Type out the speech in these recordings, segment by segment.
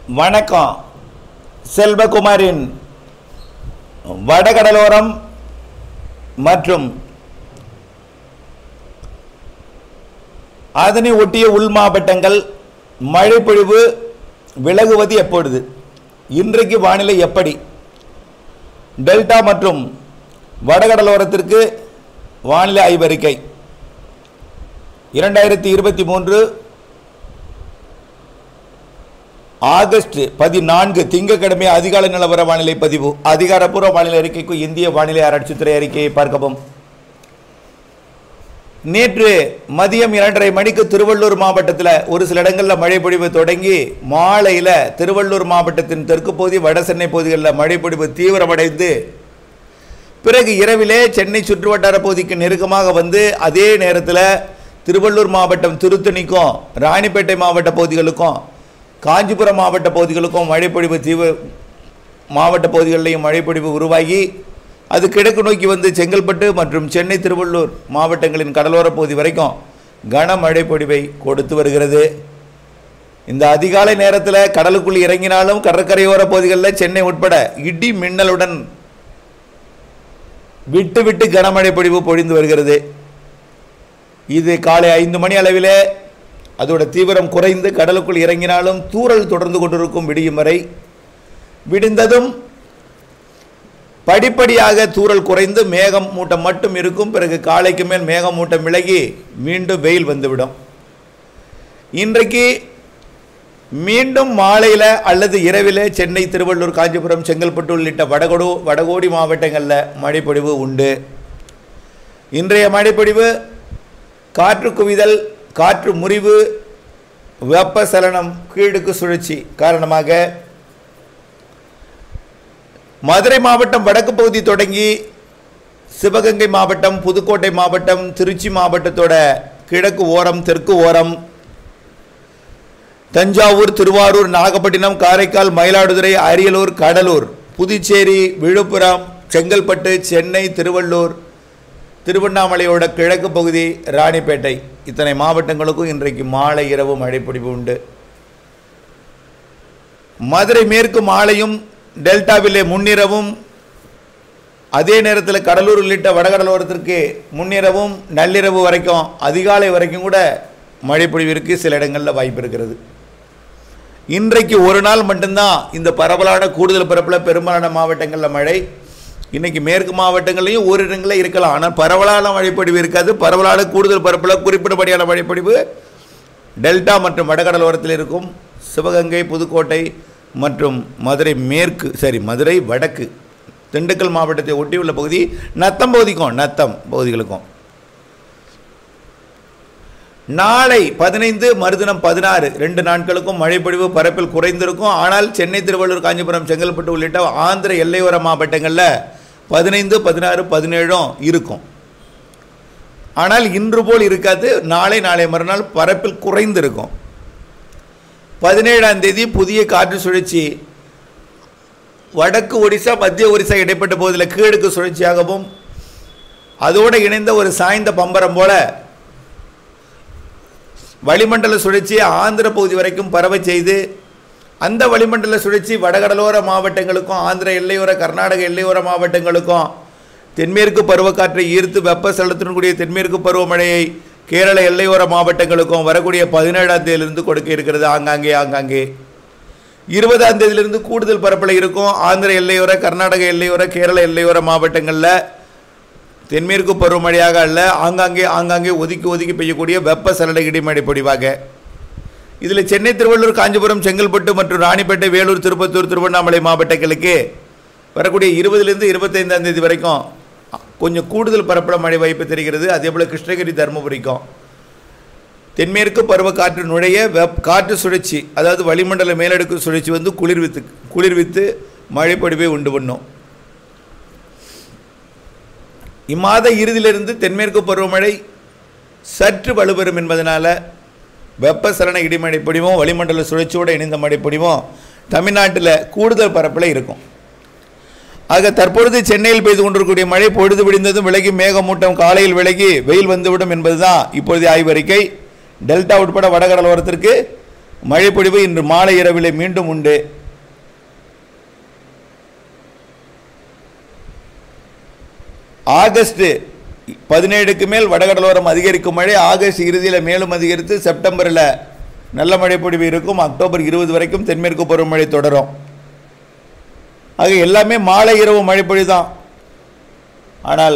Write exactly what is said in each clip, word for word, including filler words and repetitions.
வணக்கம். செல்வகுமாரின் வடகடலோரம் மற்றும் அதனை ஒட்டிய உள் மாவட்டங்கள் மழைப்பொழிவு விலகுவது எப்பொழுது? இன்றைக்கு வானிலை எப்படி? டெல்டா மற்றும் வடகடலோரத்திற்கு வானிலை ஆய்வறிக்கை இரண்டாயிரத்தி இருபத்தி மூன்று ஆகஸ்ட் பதினான்கு திங்கட்கிழமை அதிகாலை நிலவர வானிலை பதிவு. அதிகாரப்பூர்வ வானிலை அறிக்கைக்கு இந்திய வானிலை ஆராய்ச்சித்துறை அறிக்கையை பார்க்கவும். நேற்று மதியம் இரண்டரை மணிக்கு திருவள்ளூர் மாவட்டத்தில் ஒரு சில இடங்களில் மழை பொழிவு தொடங்கி மாலையில் திருவள்ளூர் மாவட்டத்தின் தெற்கு பகுதி வட சென்னை பகுதிகளில் மழை பொழிவு தீவிரமடைந்து பிறகு இரவிலே சென்னை சுற்றுவட்டார பகுதிக்கு நெருக்கமாக வந்து அதே நேரத்தில் திருவள்ளூர் மாவட்டம் திருத்தணிக்கும் ராணிப்பேட்டை மாவட்ட பகுதிகளுக்கும் காஞ்சிபுரம் மாவட்ட பகுதிகளுக்கும் மழைப்பொழிவு தீவிர மாவட்ட பகுதிகளிலையும் மழைப்பொழிவு உருவாகி அது கிழக்கு நோக்கி வந்து செங்கல்பட்டு மற்றும் சென்னை திருவள்ளூர் மாவட்டங்களின் கடலோர பகுதி வரைக்கும் கனமழை பொழிவை கொடுத்து வருகிறது. இந்த அதிகாலை நேரத்தில் கடலுக்குள் இறங்கினாலும் கடற்கரையோர பகுதிகளில் சென்னை உட்பட இடி மின்னலுடன் விட்டு விட்டு கனமழை பொழிவு பொழிந்து வருகிறது. இது காலை ஐந்து மணி அளவிலே அதோட தீவிரம் குறைந்து கடலுக்குள் இறங்கினாலும் தூறல் தொடர்ந்து கொண்டிருக்கும் விடியும் வரை. விடிந்ததும் படிப்படியாக தூறல் குறைந்து மேகம் மூட்டம் மட்டும் இருக்கும். பிறகு காலைக்கு மேல் மேகம் மூட்டம் விலகி மீண்டும் வெயில் வந்துவிடும். இன்றைக்கு மீண்டும் மாலையில் அல்லது இரவில் சென்னை திருவள்ளூர் காஞ்சிபுரம் செங்கல்பட்டு உள்ளிட்ட வடகொடு வடகோடி மாவட்டங்களில் மழைப்பொழிவு உண்டு. இன்றைய மழைப்பொழிவு காற்று குவிதல், காற்று முறிவு, வெப்பசலனம், கீழுக்கு சுழற்சி காரணமாக மதுரை மாவட்டம் வடக்கு பகுதி தொடங்கி சிவகங்கை மாவட்டம், புதுக்கோட்டை மாவட்டம், திருச்சி மாவட்டத்தோட கிழக்கு ஓரம், தெற்கு ஓரம், தஞ்சாவூர், திருவாரூர், நாகப்பட்டினம், காரைக்கால், மயிலாடுதுறை, அரியலூர், கடலூர், புதுச்சேரி, விழுப்புரம், செங்கல்பட்டு, சென்னை, திருவள்ளூர், திருவண்ணாமலையோட கிழக்கு பகுதி, ராணிப்பேட்டை இத்தனை மாவட்டங்களுக்கும் இன்றைக்கு மாலை இரவு மழைப்பொழிவு உண்டு. மதுரை மேற்கு மாலையும் டெல்டாவிலே முன்னிரவும் அதே நேரத்தில் கடலூர் உள்ளிட்ட வடகடலோரத்திற்கு முன்னிரவும் நள்ளிரவு வரைக்கும் அதிகாலை வரைக்கும் கூட மழைப்பொழிவிற்கு சில இடங்களில் வாய்ப்பு இருக்கிறது. இன்றைக்கு ஒரு நாள் மட்டும்தான் இந்த பரவலான கூடுதல் பரப்பில் பெரும்பாலான மாவட்டங்களில் மழை. இன்றைக்கி மேற்கு மாவட்டங்கள்லையும் ஒரு இடங்களில் இருக்கலாம், ஆனால் பரவலான மழைப்பொழிவு இருக்காது. பரவலான கூடுதல் பரப்பில் குறிப்பிடப்படியான மழைப்பொழிவு டெல்டா மற்றும் வடகடலோரத்தில் இருக்கும். சிவகங்கை, புதுக்கோட்டை மற்றும் மதுரை மேற்கு சரி மதுரை வடக்கு, திண்டுக்கல் மாவட்டத்தை ஒட்டியுள்ள பகுதி, நத்தம் பகுதிக்கும் நத்தம் பகுதிகளுக்கும். நாளை பதினைந்து மறுதினம் பதினாறு ரெண்டு நாட்களுக்கும் மழைப்பொழிவு பரப்பில் குறைந்திருக்கும். ஆனால் சென்னை திருவள்ளூர் காஞ்சிபுரம் செங்கல்பட்டு உள்ளிட்ட ஆந்திர எல்லையோர மாவட்டங்களில் பதினைந்து பதினாறு பதினேழும் இருக்கும். ஆனால் இன்று போல் இருக்காது. நாளை நாளை மறுநாள் பரப்பில் குறைந்திருக்கும். பதினேழாம் தேதி புதிய காற்று சுழற்சி வடக்கு ஒடிசா மத்திய ஒடிசா இடைப்பட்ட பகுதியில் கீழுக்கு சுழற்சியாகவும் அதோடு இணைந்த ஒரு சாய்ந்த பம்பரம் போல வளிமண்டல சுழற்சி ஆந்திர பகுதி வரைக்கும் பரவ செய்து அந்த வளிமண்டல சுழற்சி வடகடலோர மாவட்டங்களுக்கும் ஆந்திர எல்லையோர கர்நாடக எல்லையோர மாவட்டங்களுக்கும் தென்மேற்கு பருவக்காற்றை ஈர்த்து வெப்பசலத்துடன் கூடிய தென்மேற்கு பருவமழையை கேரள எல்லையோர மாவட்டங்களுக்கும் வரக்கூடிய பதினேழாம் தேதியிலிருந்து கொடுக்க இருக்கிறது. ஆங்காங்கே ஆங்காங்கே இருபதாம் தேதியிலிருந்து கூடுதல் பரப்பில் இருக்கும். ஆந்திர எல்லையோர கர்நாடக எல்லையோர கேரள எல்லையோர மாவட்டங்களில் தென்மேற்கு பருவமழையாக அல்ல, ஆங்காங்கே ஆங்காங்கே ஒதுக்கி ஒதுக்கி பெய்யக்கூடிய வெப்பசலன இடிமழை பொழிவாக. இதில் சென்னை திருவள்ளூர் காஞ்சிபுரம் செங்கல்பட்டு மற்றும் ராணிப்பேட்டை வேலூர் திருப்பத்தூர் திருவண்ணாமலை மாவட்டங்களுக்கு வரக்கூடிய இருபதுலேருந்து இருபத்தைந்தாம் தேதி வரைக்கும் கொஞ்சம் கூடுதல் பரப்பளவு மழை வாய்ப்பு தெரிகிறது. அதே போல் கிருஷ்ணகிரி தருமபுரிக்கும் தென்மேற்கு பருவ காற்று நுழைய வெப் காற்று சுழற்சி அதாவது வளிமண்டல மேலடுக்கு சுழற்சி வந்து குளிர்வித்து குளிர்வித்து மழைப்பொழிவை உண்டு பண்ணும். இம்மாத இறுதியிலிருந்து தென்மேற்கு பருவமழை சற்று வலுப்பெறும் என்பதனால் வெப்பசலன இடிமழை பொழிவும் வளிமண்டல சுழற்சியோடு இணைந்த மழை பொழிவும் தமிழ்நாட்டில் கூடுதல் பரப்பில் இருக்கும். ஆக தற்பொழுது சென்னையில் பெய்து கொண்டிருக்கக்கூடிய மழை பொழுது விடிந்ததும் விலகி மேகமூட்டம் காலையில் விலகி வெயில் வந்துவிடும் என்பதுதான் இப்பொழுது ஆய்வறிக்கை. டெல்டா உட்பட வடகடலோரத்திற்கு மழைப்பொழிவு இன்று மாலை இரவிலே மீண்டும் உண்டு. ஆகஸ்ட் பதினேழுக்கு மேல் வடகடலோரம் அதிகரிக்கும் மழை. ஆகஸ்ட் இறுதியில் மேலும் அதிகரித்து செப்டம்பரில் நல்ல மழைப்பொழிவு இருக்கும். அக்டோபர் இருபது வரைக்கும் தென்மேற்கு பருவமழை தொடரும். ஆக எல்லாமே மாலை இரவு மழைப்பொழிவு தான். ஆனால்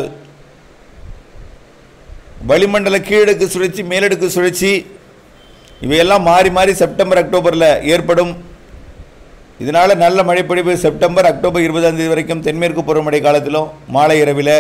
வளிமண்டல கீழடுக்கு சுழற்சி, மேலடுக்கு சுழற்சி இவையெல்லாம் மாறி மாறி செப்டம்பர் அக்டோபரில் ஏற்படும். இதனால் நல்ல மழைப்பொழிவு செப்டம்பர் அக்டோபர் இருபதாம் தேதி வரைக்கும் தென்மேற்கு பருவமழை காலத்திலும் மாலை இரவில்.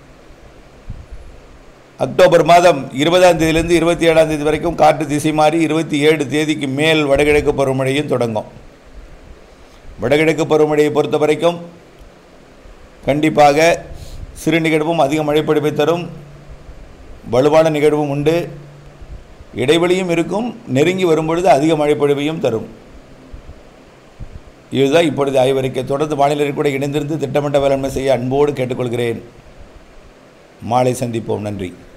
அக்டோபர் மாதம் இருபதாம் தேதியிலிருந்து இருபத்தி ஏழாம் தேதி வரைக்கும் காற்று திசை மாறி இருபத்தி ஏழு தேதிக்கு மேல் வடகிழக்கு பருவமழையும் தொடங்கும். வடகிழக்கு பருவமழையை பொறுத்த வரைக்கும் கண்டிப்பாக சிறு நிகழ்வும் அதிக மழைப்பொழிவை தரும். வலுவான நிகழ்வும் உண்டு. இடைவெளியும் இருக்கும். நெருங்கி வரும்பொழுது அதிக மழைப்பொழிவையும் தரும். இதுதான் இப்பொழுது ஆய்வறிக்கை. தொடர்ந்து வானிலை கூட இணைந்திருந்து திட்டமிட்ட வேளாண்மை செய்ய அன்போடு கேட்டுக்கொள்கிறேன். மாலை சந்திப்போம். நன்றி.